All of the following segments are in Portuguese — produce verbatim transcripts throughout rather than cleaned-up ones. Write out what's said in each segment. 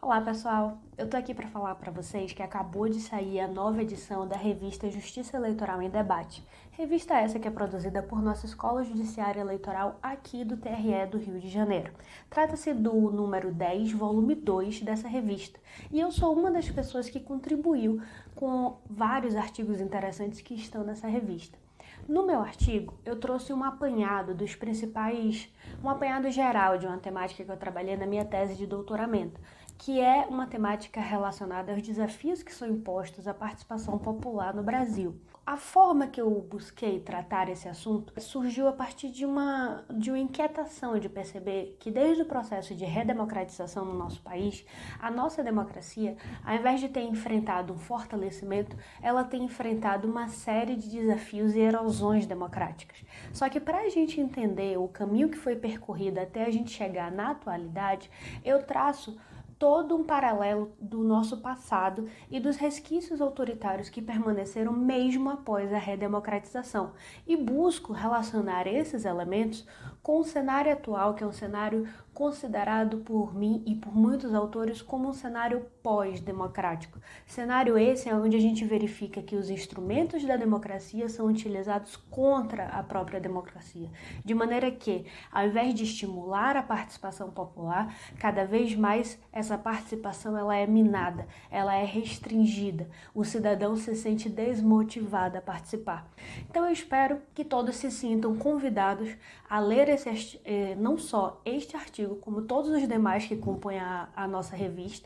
Olá pessoal, eu tô aqui para falar para vocês que acabou de sair a nova edição da revista Justiça Eleitoral em Debate. Revista essa que é produzida por nossa Escola Judiciária Eleitoral aqui do T R E do Rio de Janeiro. Trata-se do número dez, volume dois dessa revista. E eu sou uma das pessoas que contribuiu com vários artigos interessantes que estão nessa revista. No meu artigo, eu trouxe um apanhado dos principais, um apanhado geral de uma temática que eu trabalhei na minha tese de doutoramento, que é uma temática relacionada aos desafios que são impostos à participação popular no Brasil. A forma que eu busquei tratar esse assunto surgiu a partir de uma, de uma inquietação de perceber que desde o processo de redemocratização no nosso país, a nossa democracia, ao invés de ter enfrentado um fortalecimento, ela tem enfrentado uma série de desafios e erosões democráticas. Só que para a gente entender o caminho que foi percorrido até a gente chegar na atualidade, eu traço todo um paralelo do nosso passado e dos resquícios autoritários que permaneceram mesmo após a redemocratização. E busco relacionar esses elementos com o cenário atual, que é um cenário considerado por mim e por muitos autores como um cenário pós-democrático. Cenário esse é onde a gente verifica que os instrumentos da democracia são utilizados contra a própria democracia, de maneira que, ao invés de estimular a participação popular, cada vez mais essa participação ela é minada, ela é restringida, o cidadão se sente desmotivado a participar. Então eu espero que todos se sintam convidados a ler esse, não só este artigo, como todos os demais que compõem a, a nossa revista.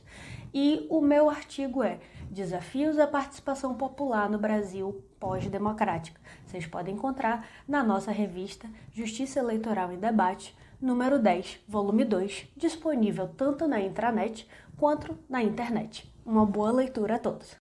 E o meu artigo é Desafios à Participação Popular no Brasil Pós-Democrática. Vocês podem encontrar na nossa revista Justiça Eleitoral em Debate, número dez, volume dois, disponível tanto na intranet quanto na internet. Uma boa leitura a todos!